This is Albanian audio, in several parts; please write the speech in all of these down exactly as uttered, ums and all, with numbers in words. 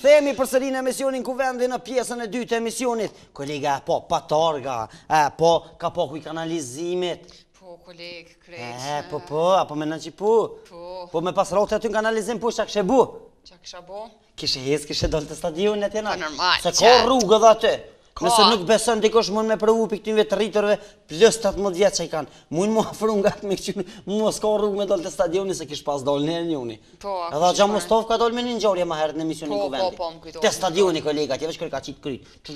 Themi përsëri në emisionin ku vendi në pjesën e dytë të emisionit. Kolega, po, patarga, e, po, ka po kuj kanalizimit. Po, koleg, krejt. E, po, po, apo me në që pu. Po. Po me pas rote aty në kanalizim, po, që kështë bu? Qa kësha bo? Kishe hez, kishe dollë të stadionit jena. Po, normal, se ka rrugë dhe aty. Ka. Nëse nuk beson dikush mund me provu për këtyve të rritërve plus tetëmbëdhjetë vjetë që i kanë. Mund mu afru nga të me këqynë, mu s'ka rrugë me dollë të stadioni se kish pas dollë në njëni. Po, a edhe Gja Mustaf ka dollë me një njërje ma herët në emisionin Po, ku vendi. po, po, më kujtohet. Te stadioni kolega, tje veç kërë ka qitë kryt.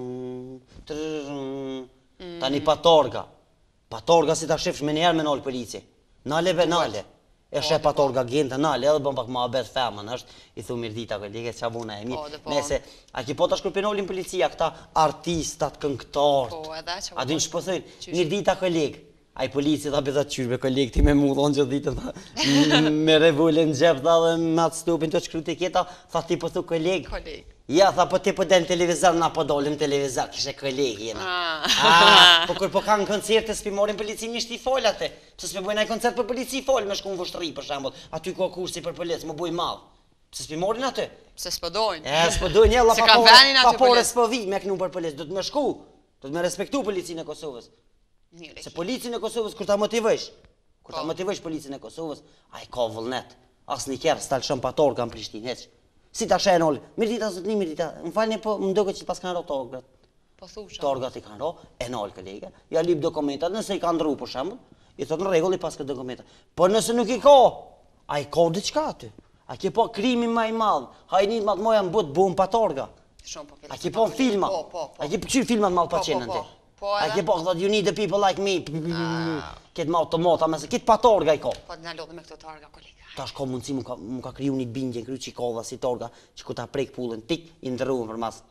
Tani patorga. Patorga si ta shifsh me njerë me nalë polici. Nale be nale. E shë patorga gjente nale, edhe bëm pak ma abet femën, është, i thu mirë dita kolege, qa buna e mirë. Nese, a ki po të shkërpinolin policia, këta artistat, këngëtartë. Po, edhe që A dy në shpëthojnë, mirë dita kolegë. A i polici tha bezat qyrë me kolegë, ti me mu dhonë gjithë ditën, me revullin gjep, tha dhe me atë stupin të shkru të kjeta, tha ti po thu kolegë. Kolegë. Ja, tha po ti po del në televizor, na po dolim në televizor, kishe kolegë jena. Po kur po kanë koncerte, s'pi morin polici një shti fol atë, se s'pi bojnë aj koncert për polici fol, me shku në vështëri për shambull, aty ko kursi për polic, më boj malë. Se s'pi morin atë? Se s'pëdojnë. E, s'pëdojnë, jella Se kanë venin aty papore s'po vi me knu për polic, do të me shku, do të me respektu policinë e Kosovës. Se policinë e Kosovës, kur ta motivësh, kur ta motivësh policinë e Kosovës, a i ka vullnet, as një kjerë s'tal shëm pator kam Prishtinë, heq. Si ta shenë olë, mirë dita, zëtë një mirë dita, më falni po më ndoke që pas kanë ro torgat. Po thusha. Torgat i kanë ro, e nalë kolege, ja lip dokumentat, nëse i kanë ndru për shemë, i thotë në regull i pas këtë dokumentat. Po nëse nuk i ka, a i ka diqka aty. A ki po krimi ma i madhë, hajnit ma të moja më butë buën pa torga. A ki po filma, a ki po qyrë filmat malë pa qenën ti. A ki po thot, you need the people like me, këtë ma automata, mëse këtë pa torga i ka. Po të në lodhe me këto torga, kolega. Ta është ka mundësi mu ka kriju një bindje, kryu që i ka dhe si torga, që ku ta prek pullën, tik, i ndërruën për mas.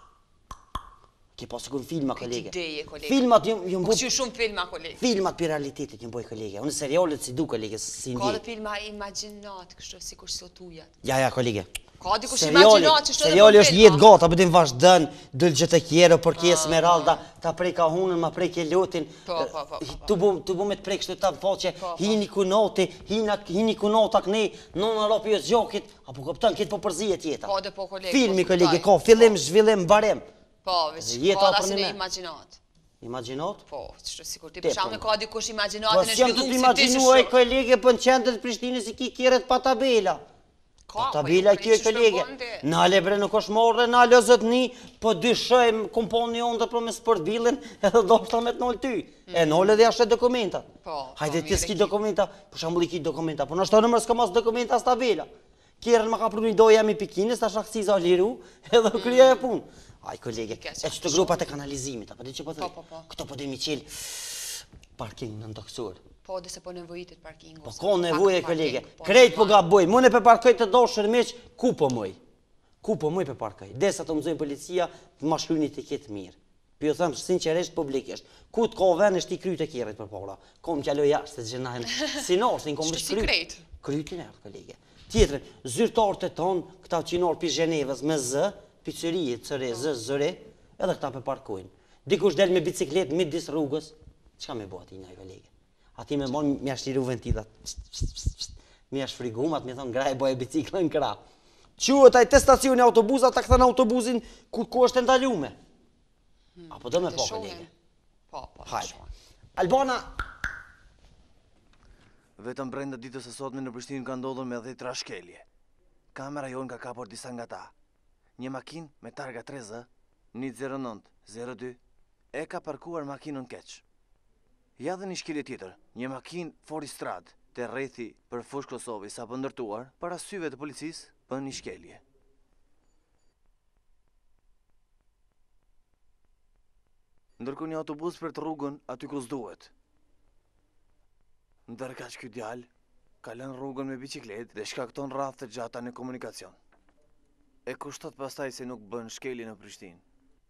Ke po së kun filma, kolege. Këtë ideje, kolege. Filmat jëmë Po bu... që shumë filma, kolege. Filmat për realitetit jëmë boj, kolege. Unë serialet si du, kolege, si Ka ndi. dhe filma imaginat, kështë si kush sot ujat. Ja, ja, kolege. Ka dikush imaginat që shtë dhe seriali është jetë gata, pëtim vazhdën, dëllë gjithë e kjero, për kje Esmeralda, ta prej ka hunën, ma prej ke lotin. Po, po, po, po. Tu bu me të prej kështu ta po që hini kunoti, hini kunotak ne, në në ropi është gjokit, apo këpëtën, këtë po përzije tjeta. Po, dhe po, kolege. Filmi, kolege, ka fillim, zhvillim, barem. Po, veç, ka da si në imaginat. Imaginat? Po, që sikur ti përshamë ka dikush imaginat Po, në si jam të shvillu të imaginuaj, kolege, për në qendët Prishtinës i ki kjeret pa tabela. Ka, tabela kjo e kolege. Nale bre nuk është morë, nale zëtni, po dyshojmë komponi onë dhe për me sport bilin, edhe do është ta me të nëllë ty. E nëllë edhe ashtë dokumentat. Hajde ti s'ki dokumenta, për shambull i ki dokumenta, po nështë të nëmër s'ka mas dokumenta s tabela. Kjerën ma ka pru një dojë jam i Pikinës, ta shaksiza liru, edhe krya e punë. Aj kolege, e që të grupat e kanalizimit, apo di që po të këto po dhe mi qilë parking në ndokësur. Po, dhe se po nevojitit parkingu. Po, ko nevoje, kolege. Krejt po ga boj. Mune pe parkoj të do shërmeq, ku po moj? Ku po moj pe parkoj? Desa të mëzojnë policia, të ma shkrujnë të ketë mirë. Për jo thëmë, sinqeresht publikisht. Ku të ka ven është i kryt e kjerit për para. Kom qalo jashtë, të gjenajnë. Si nërë, kom është kryt. Krytin e rë, kolege. Tjetërën, zyrtarët e tonë, këta qinor për Zhenevës me zë, pizzerijet, cëre, zë, zëre, edhe këta pe parkojnë. Dikush del me biciklet, midis rrugës, çka me bo ati njaj, kolege? Ati me mon mi ashtë liru ventilat, mi ashtë frigumat, mi thonë graj boje biciklën në kra. Quët aj te stacioni autobuzat, ta këtën autobuzin ku është të ndalume. Apo do me po, kolege? Po, po, hajde. Albana... Vetëm brenda ditës e sotme në Prishtinë ka ndodhur me dhjetë trashkelje. Kamera jonë ka kapur disa nga ta. Një makin me targa tre Z, një zero nëntë zero dy, e ka parkuar makinën keq. Ja dhe një shkelje tjetër, një makin Foristrad të rrethi për fush Kosovë sa për ndërtuar, para syve të policisë për një shkelje. Ndërku një autobus për të rrugën aty ku s'duhet. Ndërka që kjo djalë, ka lënë rrugën me biciklet dhe shkakton rrath të gjata në komunikacion. E kushtot pastaj se nuk bën shkelje në Prishtinë.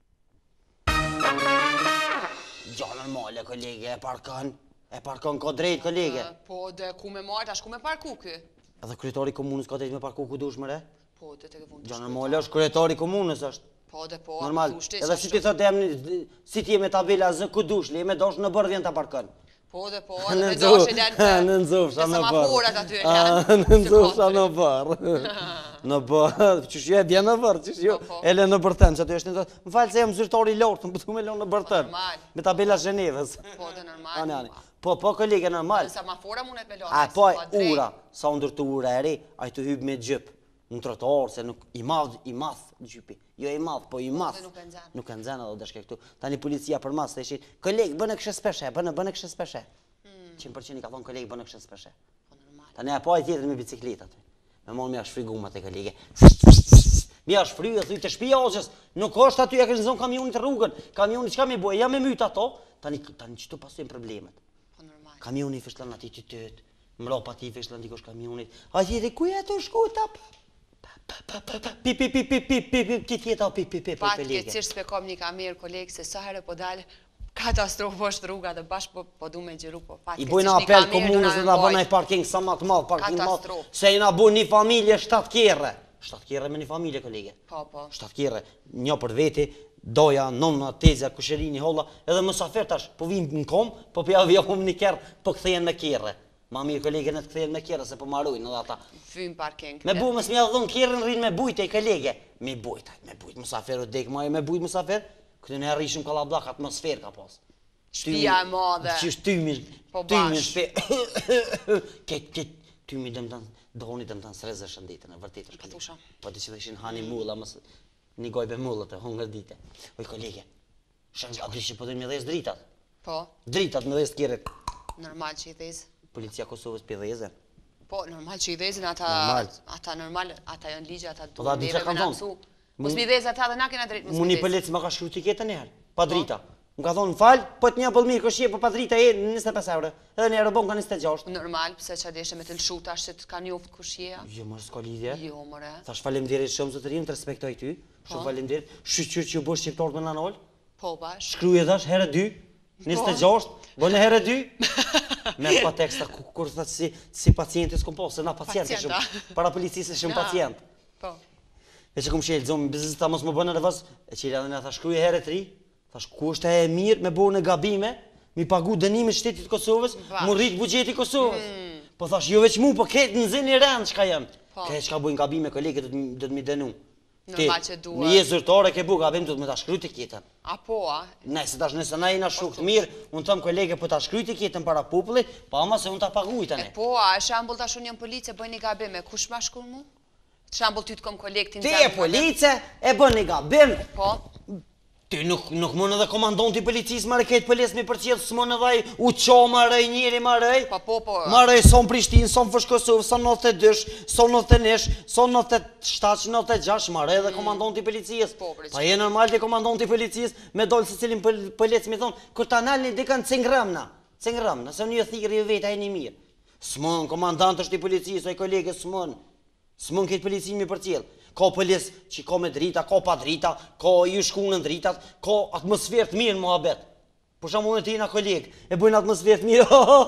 Gjanën male, kolege, e parkon, e parkon ko drejt, kolege. Po, dhe ku me marrë, tash ku me parku kë? Edhe kryetari komunës ka drejt me parku ku dush mëre? Po, dhe të këvun të Gjanën male është kryetari komunës është. Po, dhe po, normal, edhe si ti thotë, si ti jemi tabela zë ku dush, li jemi dosh në bërë vjen të parkon. Po dhe po, Në edhe me nxofsh, dashë janë në nxofsh, të në semaforat aty barë. janë. Në nxofsh, në barë. Në barë, që shjo e bja në barë, që shjo Po, po. e le në bërten, që aty është në të, më falë se jam zyrtori i lartë, më pëtu me le në bërten, normal. me tabela Zhenevës. Po dhe normal. Ani, ani. Po, po, kolege, normal. Në semafora mundet me A, lojë. po, ura, sa ndërtu ura e ri, a i të hyb me gjyp, në trotuar, se nuk, i madh, i madh gjypi. Jo i madh, po i madh. dhe nuk e nxen. Nuk e nxen edhe dashke këtu. Tani policia për mas, të ishin, koleg, bënë kështë speshe, bënë, bënë kështë speshe. cent për cent i ka thonë koleg, bënë kështë speshe. Po normal. Tani e pa i tjetër me bicikletë aty. Me monë mi ashtë frigumat e kolege. Mi ashtë fry, e thuj të shpia oqës. Nuk është aty, e kështë në zonë kamionit rrugën. Kamionit qka mi bojë, ja me mytë ato. Tani, tani qëtu pasujnë problemet. Po normal. Kamioni fishlan ati të tëtë, mrapa ti fishlan dikosh kamionit. A tjetër, ku e të shku ta? Pi, pi, pi, pi, pi, pi, pi, ti tjeta, pi, pi, pi, Pa pi, të lege. këtësirë spekom një kamerë kolegë se sa herë po dalë katastrofë është rruga dhe bashkë po, po du me gjeru po pa të I bojna këtësirë një apel kamerë komunës dhe du da na bëna i mbajt. parking sa ma të madh, parking madh, Katastrofë. se i na bu një familje shtatë kjerë. shtatë kjerë me një familje, kolege. Po, po. shtatë kjerë, një për veti, doja, nonna, tezja, kusherini, holla, edhe mësafer tash, po vim në kom, po pja vjohëm një kjerë, po këthejen me kjerë. Ma mirë kolege në të këthejen me kjerë, se po marujnë edhe ata. Fym parking. Me bu, mësë mja dhënë kjerën rrinë me bujt e i kolege. Me bujt, me bujt, mësafer, o dek, ma e me bujt mësafer, këtë në rrishëm ka lablak, atmosfer ka pas. Shtëpia e madhe. Që është tymi, Po tymi bash. shpe. Ket, ket, tymi dëmë të doni dëmë të srezë shëndetën, e vërtet është Thusha. kolege. Po të që dhe ishin hani mulla, mësë një gojbe mullët e hongër dite. Oj kolege, shënë aty që po dhe me dhes dritat. Po, Dritat me dhes kjerët. normal që i dhezë. Policia Kosovës për dhezën. Po, normal që i dhezën ata, Normal. ata normal, ata janë ligje, ata Po da, duhet di neve çka me kanë na thonë? mësu. Mun- Mos mi dhezë ata dhe na kena drejt, mos Mu mi një dhezë. pëlec më ka shkru tiketën njëherë, pa drita. Më ka thonë, falë, po të një bëllë mirë, këshje, po pa drita e njëzet e pesë euro. Edhe një eurobon ka njëzet e gjashtë. Normal, pse që deshe me të lëshu tash që të kanë njoftë kush je. Jo, më s'ka lidhje. Jo, more. Thash faleminderit shumë zotërim, të respektoj ty. Shumë faleminderit. Shqyqyr që u bësh shqiptar me nanol. Po, bash. Shkruje dash herë dy, njëzet e gjashtë, bënë herë dy. Me pa teksta, ku- kur thëtë si, si pacienti s'kom po, se na pacienti Pacienta. shumë. Para policisë shumë Na. pacient. Po. E që kom shelë, zonë, bizita mos më bënë në vës, e që i edhe në tha shkruje herë tri, thash ku është e mirë me bërë në gabime, mi pagu dënimin shtetit Kosovës, Vash. mu rritë bugjeti Kosovës. Po thash, jo veç mu, po ketë në zinë i rëndë që ka jenë. Po. Këtë që ka bujnë gabime, kolege, do të- do të mi dënu. Normal që duhet. Në jesë zërtore ke bu gabim, do të me ta shkryt e kjetën. A po, a? Nëse tash nëse na jena shukë mirë, unë thëmë kolege, po ta shkryt e kjetën para popullit, pa ama se unë ta paguj E tani. po, a e shambull tash unë jam police, bëj një gabime, kush ma shkun mu? Shambull ty të kom kolektin Ti e police, e bën një gabim, Po, ti nuk nuk mund edhe komandanti i policisë marrë këtë policë me përcjell, s'mon edhe ai u ço marrë njëri marrë. po, po, po. Marrë son Prishtinë, son Fosh Kosovë, son nëntëdhjetë e dy, son nëntëdhjetë e një, son nëntëdhjetë e shtatë, nëntëdhjetë e gjashtë, marrë edhe komandanti i policisë. Po, për Pa je normal te komandanti i policisë me dol se cilin pol- polic më thon, kur ta nalni dikën cengramna. Cengramna, se unë ju thirrë ju vetë ai një mirë. S'mon komandant është i policisë, ai kolegë s'mon. S'mon këtë policinë me përcjell. Ka policë që ka me drita, ka pa drita, ka ju shkunën dritat, ka atmosferë të mirë në muhabet. Për shembull ti na koleg, e bëjnë atmosferë të mirë.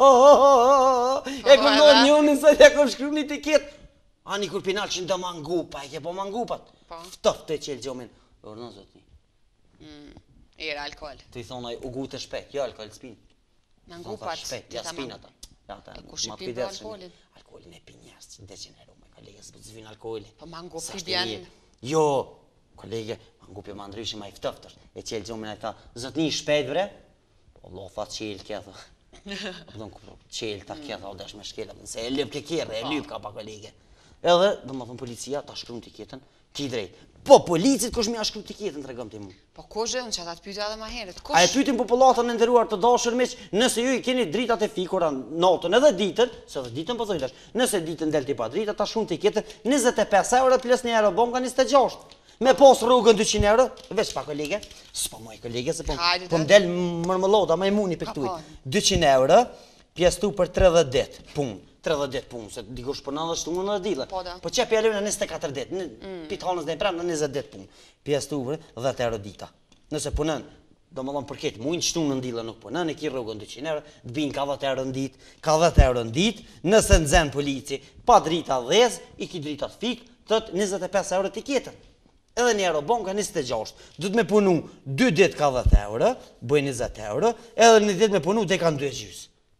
E kam ndonjë njënin se ja kam shkruar një tiket. Ani kur pinal që ndo mangupa, e ke po mangupat. Po. Ftoft të qelë gjomin. Orno zotni. Era alkohol. Të i thonë ai u gute shpejt, jo alkohol spin. Mangupat. Shpejt, ja gjitha spin mangu- ata. Ja ata. E kush i ma pin për kujdesshëm. alkoholin? Alkoholin e pin njerëz, njëqind euro me kolege, s'po zvin alkooli. Po mangu Sa pi është bjen- mirë. Jo, kolege, mangupi ma ndryshim ma i ftoft është. E qelë gjomin ai tha, zotni shpejt bre. Po Allah tha qelë kja tha. Po don kuptoj, qelë ta kja tha, o dash me shkela, se e lyp ke kjerë, e lyp ka pa kolege. Edhe, do më thonë policia, ta shkruan tiketën, ti drejt. Po policit kush më ja shkruan tiketën, tregom ti mua. Po kush e unë që ata të pyta edhe ma herët. A e Kush? pyetin popullatën e nderuar të dashur miq, nëse ju i keni dritat e fikura natën edhe ditën, se edhe ditën po thoj tash. Nëse ditën del ti pa drita, ta shkruan tiketën njëzet e pesë euro plus një euro bonga njëzet e gjashtë. Me pos rrugën dyqind euro, veç pa kolege. S'po moj kolege se po Hajde, po dhe. m'del mërmëllota më imuni për Ka këtuj. po. dyqind euro, pjesëtu për tridhjetë ditë, punë. tridhjetë ditë punë, se dikush po nëntëdhjetë shtunë në dilla. Po, da. Po çep ja lënë njëzet e katër ditë, në pitanës dhe pranë në njëzet ditë punë. Pjesëtu për dhjetë euro dita. Nëse punon, do më thonë për këtë muin shtunë në ndilla nuk punon, e ki rrugën dyqind euro, të bin ka dhjetë euro në ditë, ka dhjetë euro në ditë, nëse nxen polici, pa drita dhez, i ki drita të fik, thot njëzet e pesë euro tiketën. Edhe një euro bon ka njëzet e gjashtë. Du të me punu dy ditë ka dhjetë euro, bëj njëzet euro, edhe një ditë me punu dhe kanë dy e gjysë.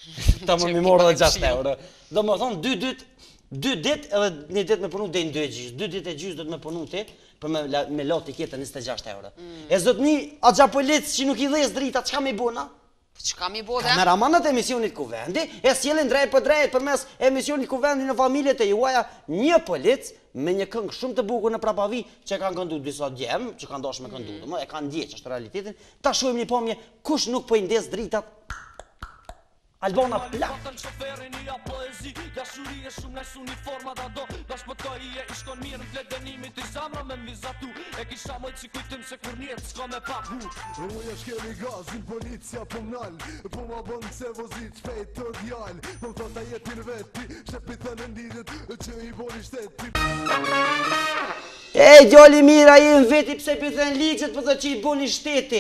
Ta më Që mi mi morë bën dhe gjashtë këshill. euro. Do më thonë, dy dit, dy dit edhe një dit me punu dhe në dy e gjys. Dy dit e gjys do të me punu ti, për me, la- me lot tiketën njëzet e gjashtë euro. E zotni, a gja polic që nuk i dhes drita, çka mi buna? Çka mi bo dhe? Kameramanët e emisionit Kuvendi e sjellin drejt për drejt përmes emisionit Kuvendi në familjet e juaja një polic me një këngë shumë të bukur në prapavi që kanë këndu disa djem, që kanë dashur me këndu, mm. e kanë ndjeq është realitetin. Ta shohim një pomje kush nuk po i ndes dritat. Albana Plak. Patën shoferin i a poezi Dashuri e shumë nëjës uniforma da do Bashkëpëtoj i e ishkon mirë në flet dënimit I zamra me mvizatu E kisha mojtë si kujtim se kur njetë s'ka me pagu Uja shkeli gazin, policia po m'nal Po ma bënd se vozit shpejt të djall Po më thota jetin veti Shepi thënë ndidit që i boni shteti E, djali mira i në veti pse pithen ligjet për të që i boni shteti.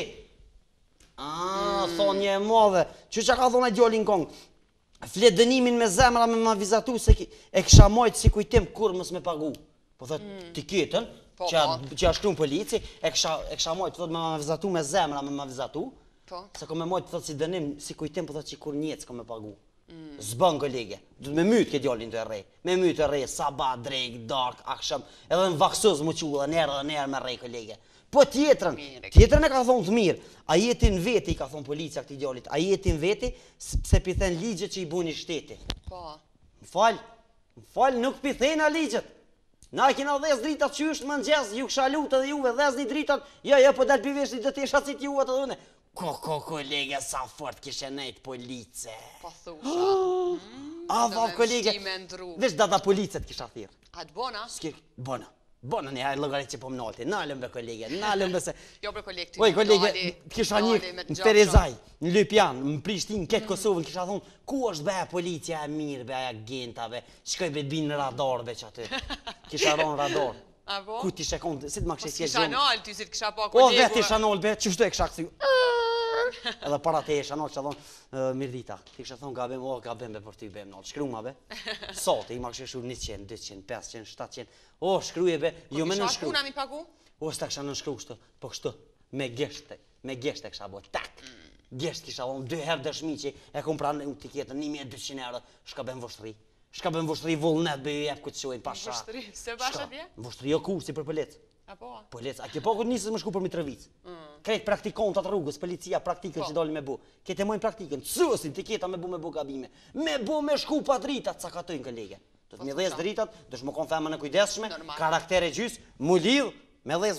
A, thonë një e madhe. Që që ka thonë e djali në kongë? Flet dënimin me zemra me ma vizatu se ki, e kisha majtë si kujtim kur mës me pagu. Po thët, mm. tiketën, Po, që, po. që ashtu në polici, e kisha, e kisha majtë, thët me ma vizatu me zemra me ma vizatu. Po. Se ko me majtë, thët si dënim, si kujtim, po thët që kur njëtë s'ko me pagu. Mm. Zbën kolege, du të me mytë ke djallin të rej, me mytë të rej, sabat, drejk, dark, aksham, edhe në vaksuz më qullë, njerë dhe njerë me rej kolege. Po tjetrën, Mire. tjetrën e ka thonë të mirë, a jetin veti, ka thonë policia këti djallit, a jetin veti, se pithen ligjet që i buni shteti. Po. Më falë, më falë, nuk pithena ligjet. Na kina dhes dritat që është më nxez, ju kësha lutë edhe juve dhes një dritat, jo, jo, po dalë piveshti dhe t'isha si t'juve të dhune. Ko, ko, kolege, sa fort kishe nejtë police. Po thusha. A, Do va, me kolege, vështime ndru. veç data policet kisha thirë. A të bona? Ski, bona, bona një hajë logarit që po më nalti, nalëm be kolege, nalëm be se... Jo për kolek ty. Oj, kolege, dali- kisha dali një me në gjokshëm. Perezaj, në Lypjan, në Prishtinë, ketë Kosovën, kisha thonë, ku është be policia e mirë, be agentave, shkoj be t'binë në radar, be që aty. Kisha ronë radar. A po? Ku t'i shekon, si t'ma Po kështë s'kisha gjemë. nalë ty si t'kisha po O, kolegu. vetë isha nolë, be, që shtu e kësha këthy. Edhe para te isha nolë, që thonë, mirë dita, ti kisha thonë, gabim, o, gabim be për ty, be, nolë, shkru ma, be. Sote, i ma kështë shur njëqind, dyqind, pesëqind, shtatqind, o, shkruje, be, jo me në Kisha shkru. puna mi pagu? O, s'ta kisha në shkru kështu, po kështu, me geshte, me geshte kisha bo, tak. Gesht kisha vonë, dy herë dëshmi që e kom pranë në tiketën, një mijë e dyqind euro, shka ben vështri. Shka ben vështri vullnet, be ju jep këtë qojnë pasha. Vështri, se pasha Shka? tje? Vështri, jo kur, si për pëlec. A po? Pëlec, a ke po këtë nisës më shku për Mitrovic. Krejt praktikontat rrugës, policia praktikën Po. që dalin me bu. Kete mojnë praktikën, cësin tiketa me bu me bu gabime. Me bu me shku pa dritat, ca katojnë kolege. Do të mi dhes dritat, do shmë kon femën e kujdesshme, Normal. karakter e gjys, mu lidh, me dhes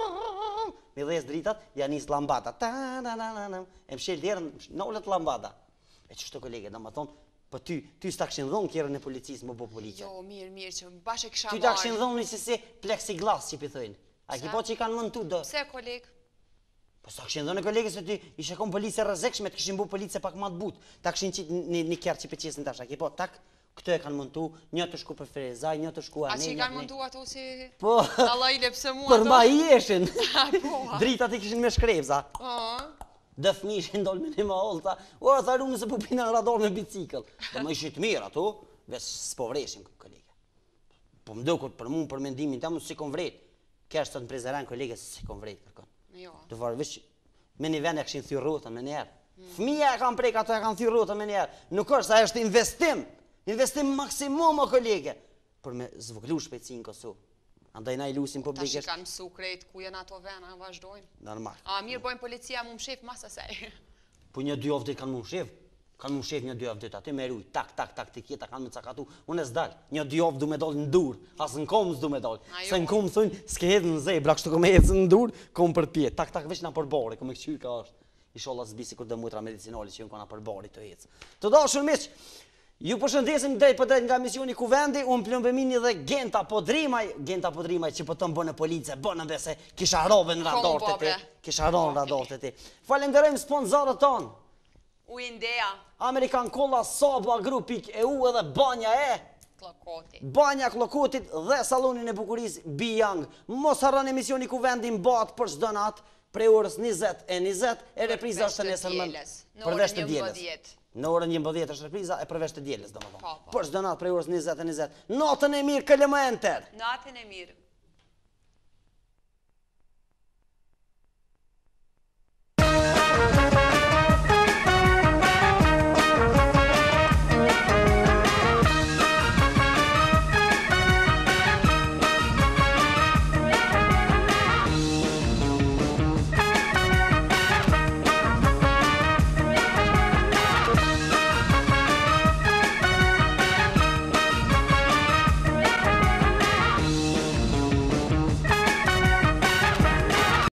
me dhes dritat, ja nis lambada. Ta na na na na. E mshel derën, nolet lambada. E çështë kolege, domethon, po ty, ty s'ta kishin dhënë kjerën e policisë më bu policia. Jo, mirë, mirë, që më bashkë kisha Ty ta kishin marrë. dhënë si si plexiglas që pi thojnë. A ki Sa? po që i kanë mënë tu do. Pse koleg? Po sa kishin dhënë kolegës se ty ishe kon policë rrezikshme, të kishin bu policë pak më të butë. Ta kishin qit një një kjerë që pëqesin tash, a ki po tak, këtë e kanë montu, një të shku për Frezaj, një të shku A anë. që i kanë montu ato si... Po, Allah i lepse mua për ato? ma i eshin. po, a? Dritat i kishin me shkrevza. O, Dë fëmishin dol me një ma olta, o, tharu nëse po pina në radar me bicikl. Do më ishit mirë ato, ves s'po vreshin, kolege. Po më duket për mu, për mendimin tam, si kon vret. Kesh të në prezeren, kolege, si kon vret kërkon. jo. Të varë, veç, me një vend e këshin thyrë rrotën me njerë. Fëmija e kam prek, ato e kam thyrë rrotën me njerë. Nuk është, sa është investim. Investim maksimum, o kolege. Për me zvoglu shpejtësi në Kosovë. Andaj na i lusim Tash i publikisht. kanë mësu krejt ku janë ato vena, vazhdojnë. Normal. A mirë bojnë policia mu më shef mas asaj. Po një dy avdit kanë mu shef. Kanë mu shef një dy avdit, aty me ruj, tak, tak, tak, të kjeta kanë me cakatu. Unë e s'dal, një dy avd du me dal në dur, as në kom s'du me dal. A jo. Se në kom thunë, s'ke hedhë në zej, brak shtu kom hedhë në dur, kom për pjetë. Tak, tak, veç na për bari, kom e këqyr ka është. Inshallah s'bisi kur dhe mutra medicinali që jënë kona për bari të hecë. Të dashur miq, ju përshëndesim drejt për drejt nga misioni Kuvendi, unë plëmbemini dhe Genta Podrimaj, Genta Podrimaj që po të më bënë police, bënë bese kisha rove në radar të ti, bre. kisha rove në radar të ti. Falenderojmë sponsorët tonë, U Indea, Amerikan Kolla, Saba, Grupik e u edhe Banja e, klokoti. Banja Klokotit dhe salonin e bukuris Bijang. Mos harron emisioni Kuvendi mbahet për çdo natë prej orës njëzet e njëzet, e repriza është Përveç të nesërmën dielës, në përveç orën të dielës. njëmbëdhjetë. Në orën njëmbëdhjetë është repriza e përveç të dielës, domethënë. Po, po. Për çdo natë prej orës njëzet e njëzet. Natën e mirë, këllë më enter. Natën e mirë.